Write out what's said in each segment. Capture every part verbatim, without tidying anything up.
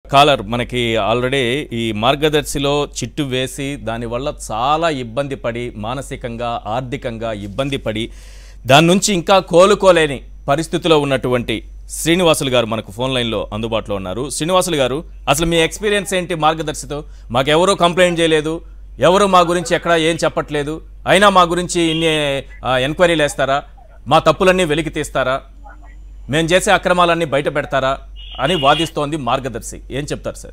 Caller మనకి already ఈ మార్గదర్శిలో చిట్టు వేసి దానివల్ల చాలా ఇబ్బంది పడి మానసికంగా ఆర్థికంగా ఇబ్బంది పడి దాని నుంచి ఇంకా కోలుకోలేని పరిస్థితిలో ఉన్నటువంటి శ్రీనివాసులు గారు మనకు ఫోన్ లైన్లో అందుబాటులో ఉన్నారు. శ్రీనివాసులు గారు, అసలు మీ ఎక్స్పీరియన్స్ ఏంటి మార్గదర్శితో? మాకెవరూ కంప్లైంట్ చేయలేదు, ఎవరు మా గురించి ఎక్కడ ఏం చెప్పట్లేదు, అయినా మా గురించి ఇన్ని ఎంక్వైరీలు వేస్తారా, మా తప్పులన్నీ వెలికి తీస్తారా, మేము చేసే అక్రమాలన్నీ బయట పెడతారా అని వాదిస్తోంది మార్గదర్శి. ఏం చెప్తారు సార్?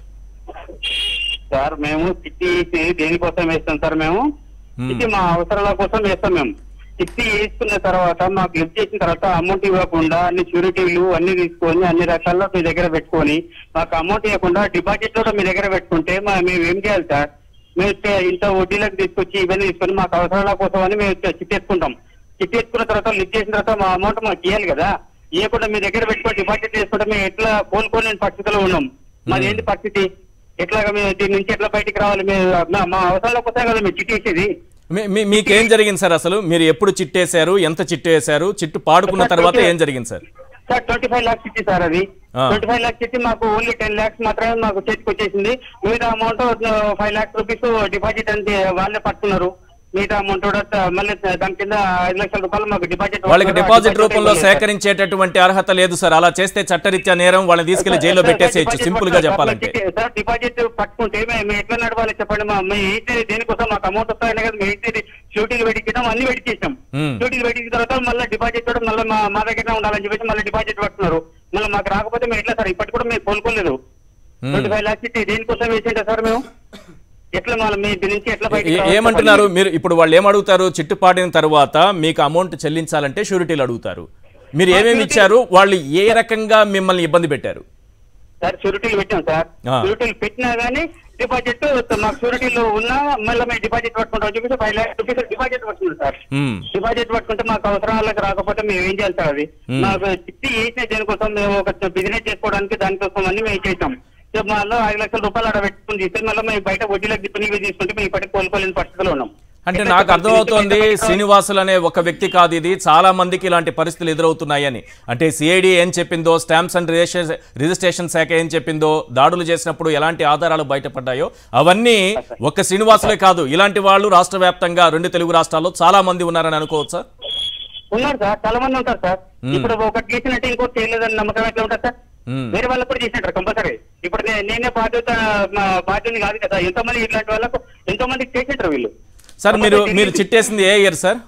సార్ మేము చిట్టి దేనికోసం వేస్తాం సార్? మేము చిట్టి మా అవసరాల కోసం వేస్తాం. మేము చిట్టి వేసుకున్న తర్వాత మాకు లిఫ్ట్ చేసిన తర్వాత అమౌంట్ ఇవ్వకుండా అన్ని షూరిటీలు అన్ని తీసుకొని అన్ని రకాల్లో మీ దగ్గర పెట్టుకొని మాకు అమౌంట్ ఇవ్వకుండా డిపాజిట్ లో మీ దగ్గర పెట్టుకుంటే మేము ఏం చేయాలి సార్? మేము ఇంత వడ్డీలకు తీసుకొచ్చి ఇవన్నీ తీసుకొని మాకు అవసరాల కోసం అని మేము చిట్టి వేసుకుంటాం. చిట్టి వేసుకున్న తర్వాత లిఫ్ట్ చేసిన తర్వాత మా అమౌంట్ మాకు ఇవ్వాలి కదా. ఇవ్వకుండా మీ దగ్గర పెట్టుకొని డిపాజిట్ చేసుకుంటే మేము ఎట్లా కోలుకోలేని పరిస్థితిలో ఉన్నాం. మాది ఏంటి పరిస్థితి? ఎట్లాగా మేము దీని నుంచి ఎట్లా బయటికి రావాలి? మేము మా అవసరాల కోసం కదా మేము చిట్టి వేసేది. మీకేం జరిగింది సార్? అసలు మీరు ఎప్పుడు చిట్టేశారు, ఎంత చిట్టు వేశారు, చిట్టు పాడుకున్న తర్వాత ఏం జరిగింది sir? Sir twenty five lakhs చిట్టి సార్. అది ట్వంటీ ఫైవ్ లాక్స్ చిట్టి మాకు ఓన్లీ టెన్ లాక్స్ మాత్రమే మాకు చేతికి వచ్చేసింది. మిగతా amount five lakhs rupees deposit అంటే వాళ్ళే పట్టుకున్నారు. మిగతా అమౌంట్ మళ్ళీ దాని కింద ఐదు లక్షల రూపాయలు మాకు డిపాజిట్ వాళ్ళకి డిపాజిట్ రూపంలో సేకరించేటటువంటి అర్హత లేదు సార్. అలా చేస్తే చట్టరీత్యా నేరం, వాళ్ళని తీసుకెళ్లి జైల్లో పెట్టేసేయచ్చు, సింపుల్ గా చెప్పాలంటే. సార్ డిపాజిట్ పట్టుకుంటే మేము ఎట్లా నడవాలి చెప్పండి? మేము ఏంటి దేనికోసం మాకు అమౌంట్ వస్తాయని కదా మేము ఏంటి షూటీలు పెట్టించాం, అన్ని పెట్టించాం. షూటీలు పెట్టించిన తర్వాత మళ్ళీ డిపాజిట్ కూడా మళ్ళీ మా దగ్గర ఉండాలని చెప్పేసి మళ్ళీ డిపాజిట్ పట్టుకున్నారు. మళ్ళీ మాకు రాకపోతే మేము ఎట్లా సార్? ఇప్పటి కూడా మేము కోలుకోలేదు. ట్వంటీ ఫైవ్ లాక్స్ ఇట్టి దేనికోసం వేసింటా సార్? మేము ఎట్లా మీ నుంచి ఎట్లా ఏమంటున్నారు మీరు? ఇప్పుడు వాళ్ళు ఏమడుగుతారు? చిట్టు పాడిన తర్వాత మీకు అమౌంట్ చెల్లించాలంటే షూరిటీలు అడుగుతారు. మీరు ఏమేమి ఇచ్చారు? వాళ్ళు ఏ రకంగా మిమ్మల్ని ఇబ్బంది పెట్టారు? సార్ షూరిటీలు పెట్టాం సార్. షూరిటీలు పెట్టినా గానీ డిపాజిట్ మాకు షూరిటీలో ఉన్నా మళ్ళీ మేము డిపాజిట్ పట్టుకుంటాం చెప్పేసి ఫైవ్ లాక్స్ రూపీస్ డిపాజిట్ పట్టుకుంటాం సార్. డిపాజిట్ పట్టుకుంటే మాకు అవసరాలకు రాకపోతే మేము ఏం చేయాలి సార్? అది మాకు చిట్టి వేసిన దేనికోసం మేము ఒక బిజినెస్ చేసుకోవడానికి దానికోసం అన్ని మేము చేసాం. మళ్ళీ ఐదు లక్షల రూపాయలు అక్కడ పెట్టుకుని తీస్తే మళ్ళీ మేము బయట వడ్డీలకు తిప్పి తీసుకుంటే మేము ఇప్పటికి కోలుకోలేని పరిస్థితిలో ఉన్నాం. అంటే నాకు అర్థమవుతోంది శ్రీనివాసులు అనే ఒక వ్యక్తి కాదు, ఇది చాలా మందికి ఇలాంటి పరిస్థితులు ఎదురవుతున్నాయని. అంటే సిఐడి ఏం చెప్పిందో, స్టాంప్స్ అండ్ రిజిస్ట్రేషన్ శాఖ ఏం చెప్పిందో, దాడులు చేసినప్పుడు ఎలాంటి ఆధారాలు బయటపడ్డాయో అవన్నీ ఒక్క శ్రీనివాసులే కాదు, ఇలాంటి వాళ్ళు రాష్ట్ర వ్యాప్తంగా రెండు తెలుగు రాష్ట్రాల్లో చాలా మంది ఉన్నారని అనుకోవచ్చా? ఉన్నారు సార్, చాలా మంది ఉంటారు సార్. ఇప్పుడు ఒకటి చేసినట్టు ఇంకోటి చేయలేదని నమ్మకం ఎట్లా ఉంటుంది సార్? వేరే వాళ్ళకు కూడా చేసినట్టు కంపల్సరీ. ఇప్పుడు నేనే బాధ్యత బాధ్యత కాదు కదా. ఎంతో మంది ఇట్లాంటి వాళ్ళకు ఎంతో మందికి చేసింటారు వీళ్ళు. సార్ మీరు మీరు చిట్టేసింది ఏ ఇయర్ సార్?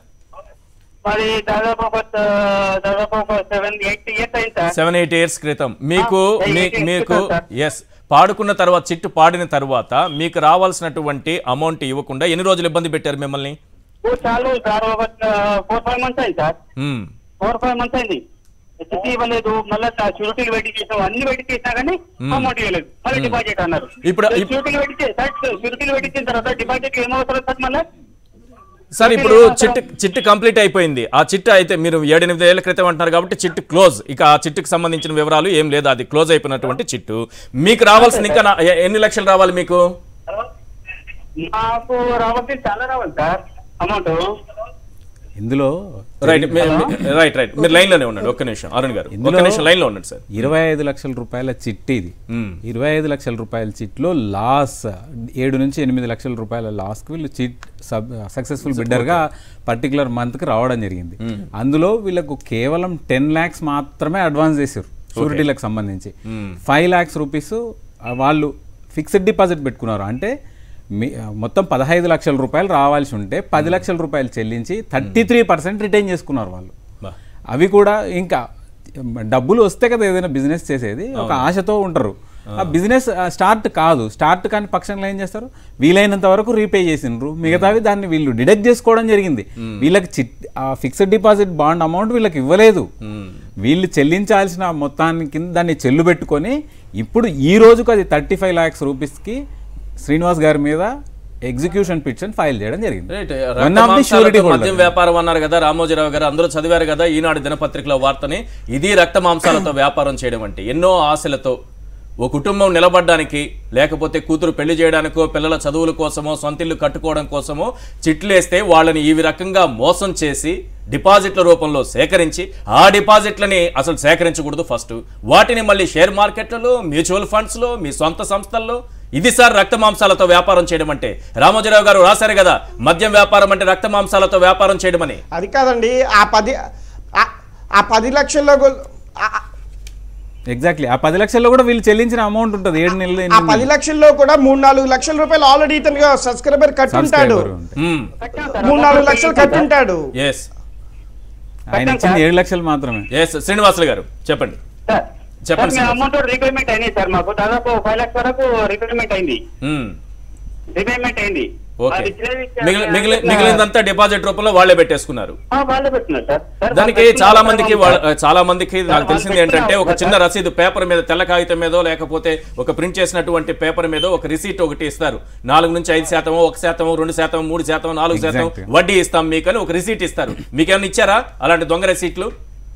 మరి దాదాపు ఒక దాదాపు ఒక సెవెన్ ఎయిట్ ఇయర్స్ అయింది సార్. సెవెన్ ఎయిట్ ఇయర్స్ క్రితం మీకు మీకు ఎస్ పాడుకున్న తర్వాత, చిట్టు పాడిన తర్వాత మీకు రావాల్సినటువంటి అమౌంట్ ఇవ్వకుండా ఎన్ని రోజులు ఇబ్బంది పెట్టారు మిమ్మల్ని? చాలు సార్, ఒక ఫోర్ ఫైవ్ మంత్స్ అయింది సార్. ఫోర్ ఫైవ్ మంత్స్ అయింది. చిట్టి ఇవ్వలేదు, మళ్ళీ షూరిటీలు పెట్టి చేసాం, అన్ని పెట్టి చేసినా కానీ అమౌంట్ ఇవ్వలేదు. మళ్ళీ డిపాజిట్ అన్నారు. ఇప్పుడు షూరిటీలు పెట్టి షూరిటీలు పెట్టించిన తర్వాత డిపాజిట్ ఏమవుతుంది సార్? మళ్ళీ సార్ ఇప్పుడు చిట్టు చిట్టు కంప్లీట్ అయిపోయింది. ఆ చిట్టు అయితే మీరు ఏడెనిమిది ఏళ్ల క్రితం అంటున్నారు కాబట్టి చిట్టు క్లోజ్. ఇక ఆ చిట్టుకు సంబంధించిన వివరాలు ఏం లేదు, అది క్లోజ్ అయిపోయినటువంటి చిట్టు. మీకు రావాల్సిన ఇంకా ఎన్ని లక్షలు రావాలి మీకు? మాకు రావాల్సింది చాలా రావాలి సార్ అమౌంట్. ఇందులో రైట్ రైట్ రైట్ మీరు లైన్ లోనే ఉండండి ఒక్క నిమిషం అరుణ్ గారు, ఒక్క నిమిషం లైన్ లో ఉండండి సార్. ఇరవై ఐదు లక్షల రూపాయల చిట్టి ఇది. ఇరవై ఐదు లక్షల రూపాయల చిట్లో లాస్ ఏడు నుంచి ఎనిమిది లక్షల రూపాయల లాస్ కి వీళ్ళు చిట్ సక్సెస్ఫుల్ బిడ్డర్ గా పర్టికులర్ మంత్ కి రావడం జరిగింది. అందులో వీళ్ళకు కేవలం టెన్ లాక్స్ మాత్రమే అడ్వాన్స్ చేశారు షూరిటీలకు సంబంధించి. ఫైవ్ లాక్స్ రూపీస్ వాళ్ళు ఫిక్స్డ్ డిపాజిట్ పెట్టుకున్నారు. అంటే మీ మొత్తం పదహైదు లక్షల రూపాయలు రావాల్సి ఉంటే పది లక్షల రూపాయలు చెల్లించి థర్టీ త్రీ పర్సెంట్ రిటైన్ చేసుకున్నారు వాళ్ళు. అవి కూడా ఇంకా డబ్బులు వస్తే కదా ఏదైనా బిజినెస్ చేసేది, ఒక ఆశతో ఉంటారు. ఆ బిజినెస్ స్టార్ట్ కాదు, స్టార్ట్ కాని పక్షంలో ఏం చేస్తారు? వీలైనంత వరకు రీపే చేసినారు, మిగతావి దాన్ని వీళ్ళు డిడక్ట్ చేసుకోవడం జరిగింది. వీళ్ళకి chit fixed deposit bond amount వీళ్ళకి ఇవ్వలేదు. వీళ్ళు చెల్లించాల్సిన మొత్తానికి కింద దాన్ని చెల్లు పెట్టుకొని ఇప్పుడు ఈ రోజుకు అది థర్టీ ఫైవ్ ల్యాక్స్ రూపీస్కి శ్రీనివాస్ గారి మీద ఎగ్జిక్యూషన్ పిటిషన్ ఫైల్ చేయడం జరిగింది. మద్యం వ్యాపారం అన్నారు కదా రామోజీరావు గారు, అందరూ చదివారు కదా ఈనాడు దినపత్రికలో వార్తని. ఇది రక్త మాంసాలతో వ్యాపారం చేయడం అంటే ఎన్నో ఆశలతో ఓ కుటుంబం నిలబడడానికి లేకపోతే కూతురు పెళ్లి చేయడానికో పిల్లల చదువుల కోసమో సొంతిల్లు కట్టుకోవడం కోసమో చిట్లు వేస్తే వాళ్ళని ఈ రకంగా మోసం చేసి డిపాజిట్ల రూపంలో సేకరించి ఆ డిపాజిట్లని అసలు సేకరించకూడదు ఫస్ట్, వాటిని మళ్ళీ షేర్ మార్కెట్లలో మ్యూచువల్ ఫండ్స్లో మీ సొంత సంస్థల్లో, ఇది సార్ రక్త మాంసాలతో వ్యాపారం చేయడం అంటే. రామోజీరావు గారు రాశారు కదా, మద్యం వ్యాపారం అంటే రక్త మాంసాలతో వ్యాపారం చేయడం అని. అది కాదండి, ఆ పది ఆ పది లక్షల్లో ఎగ్జాక్ట్లీ ఆ పది లక్షల్లో కూడా వీళ్ళు చెల్లించిన అమౌంట్ ఉంటుంది ఏడు నెలలు. ఆ పది లక్షల్లో కూడా మూడు నాలుగు లక్షల రూపాయలు ఆల్రెడీ ఇతను సబ్స్క్రైబర్ కట్టుంటాడు, మూడు నాలుగు లక్షలు కట్టుంటాడు. ఆయన ఇచ్చింది ఏడు లక్షలు మాత్రమే. ఎస్ శ్రీనివాసులు గారు చెప్పండి. చెప్పండి. అమౌంట్ రిపేమెంట్ అయింది సార్, మాకు దాదాపు ఫైవ్ లాక్స్ వరకు రిపేమెంట్ అయింది. రిపేమెంట్ అయింది. మిగిలినంతా డిపాజిట్ రూపంలో వాళ్ళే పెట్టేసుకున్నారు. వాళ్ళే పెట్టినారు సార్. దానికి చాలా మందికి చాలా మందికి నాకు తెలిసింది ఏంటంటే, ఒక చిన్న రసీదు పేపర్ మీద తెల్ల కాగితం మీదో లేకపోతే ఒక ప్రింట్ చేసినటువంటి పేపర్ మీద ఒక రిసీట్ ఒకటి ఇస్తారు. నాలుగు నుంచి ఐదు శాతమో ఒక శాతం రెండు శాతం మూడు శాతం నాలుగు శాతం వడ్డీ ఇస్తాం మీకు అని ఒక రిసీట్ ఇస్తారు. మీకేమైనా ఇచ్చారా అలాంటి దొంగ రిసీట్లు?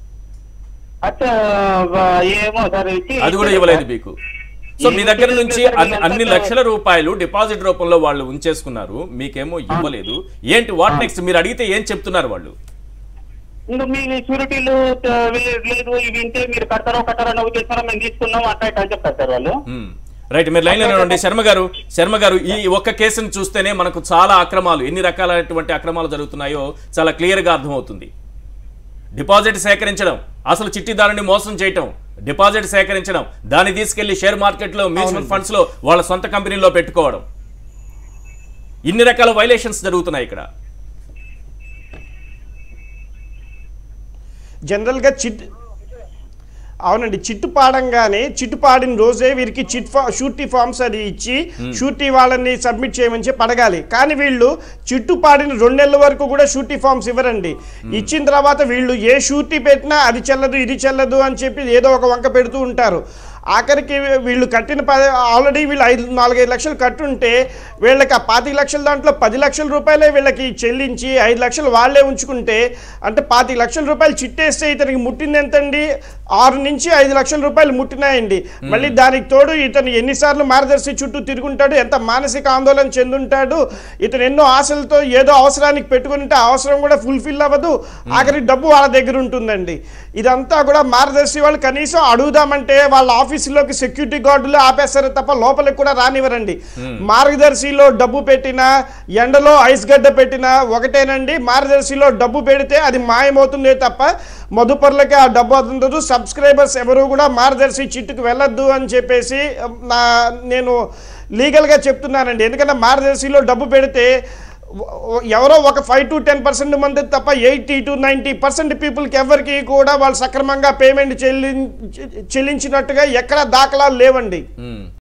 అది కూడా ఇవ్వలేదు మీకు. సో మీ దగ్గర నుంచి అన్ని అన్ని లక్షల రూపాయలు డిపాజిట్ రూపంలో వాళ్ళు ఉంచేసుకున్నారు, మీకేమో ఇవ్వలేదు. ఏంటి వాట్ నెక్స్ట్? మీరు అడిగితే ఏం చెప్తున్నారు వాళ్ళు? మీ షూరిటీలు లేదు, ఇవి వింటే మీరు కడతారో కట్టారో నవ్వు చేస్తారో మేము తీసుకున్నాం అట్లా అని చెప్తారు సార్ వాళ్ళు. రైట్, మీరు లైన్ లో ఉండండి. శర్మ గారు శర్మ గారు ఈ ఒక్క కేసును చూస్తేనే మనకు చాలా అక్రమాలు, ఎన్ని రకాలైనటువంటి అక్రమాలు జరుగుతున్నాయో చాలా క్లియర్ గా అర్థమవుతుంది. డిపాజిట్ సేకరించడం, అసలు చిట్టిదారుని మోసం చేయటం, డిపాజిట్ సేకరించడం, దాన్ని తీసుకెళ్లి షేర్ మార్కెట్లో మ్యూచువల్ ఫండ్స్ లో వాళ్ళ సొంత కంపెనీలో పెట్టుకోవడం, ఇన్ని రకాల వైలేషన్స్ జరుగుతున్నాయి ఇక్కడ. జనరల్ గా చిట్ అవునండి, చిట్టు పాడంగానే చిట్టు పాడిన రోజే వీరికి చిట్ ఫా షూరిటీ ఫామ్స్ అది ఇచ్చి షూరిటీ వాళ్ళని సబ్మిట్ చేయమని చెప్పి అడగాలి. కానీ వీళ్ళు చిట్టు పాడిన రెండు నెలల వరకు కూడా షూరిటీ ఫామ్స్ ఇవ్వరండి. ఇచ్చిన తర్వాత వీళ్ళు ఏ షూరిటీ పెట్టినా అది చెల్లదు ఇది చెల్లదు అని చెప్పి ఏదో ఒక వంక పెడుతూ ఉంటారు. ఆఖరికి వీళ్ళు కట్టిన పది ఆల్రెడీ వీళ్ళు ఐదు నాలుగైదు లక్షలు కట్టుంటే వీళ్ళకి ఆ పాతిక లక్షల దాంట్లో పది లక్షల రూపాయలే వీళ్ళకి చెల్లించి ఐదు లక్షలు వాళ్ళే ఉంచుకుంటే, అంటే పాతిక లక్షల రూపాయలు చిట్టేస్తే ఇతనికి ముట్టింది ఎంతండి? ఆరు నుంచి ఐదు లక్షల రూపాయలు ముట్టినాయండి. మళ్ళీ దానికి తోడు ఇతను ఎన్నిసార్లు మార్గదర్శి చుట్టూ తిరుగుంటాడు, ఎంత మానసిక ఆందోళన చెందుంటాడు. ఇతను ఎన్నో ఆశలతో ఏదో అవసరానికి పెట్టుకుంటే ఆ అవసరం కూడా ఫుల్ఫిల్ అవ్వదు, ఆఖరి డబ్బు వాళ్ళ దగ్గర ఉంటుందండి. ఇదంతా కూడా మార్గదర్శి వాళ్ళు కనీసం అడుగుదామంటే వాళ్ళ ఆఫీసులోకి సెక్యూరిటీ గార్డులు ఆపేస్తారు తప్ప లోపలికి కూడా రానివ్వరండి. మార్గదర్శిలో డబ్బు పెట్టినా ఎండలో ఐస్ గడ్డ పెట్టినా ఒకటేనండి, మార్గదర్శిలో డబ్బు పెడితే అది మాయమవుతుందే తప్ప మదుపర్లకి ఆ డబ్బు అవుతుండదు. సబ్స్క్రైబర్స్ ఎవరు కూడా మార్గదర్శి చిట్టుకు వెళ్ళొద్దు అని చెప్పేసి నా నేను లీగల్గా చెప్తున్నానండి. ఎందుకంటే మార్గదర్శిలో డబ్బు పెడితే ఎవరో ఒక ఫైవ్ టు టెన్ పర్సెంట్ మంది తప్ప ఎయిటీ టు నైంటీ పర్సెంట్ పీపుల్కి ఎవరికి కూడా వాళ్ళు సక్రమంగా పేమెంట్ చెల్లి చెల్లించినట్టుగా ఎక్కడ దాఖలాలు లేవండి.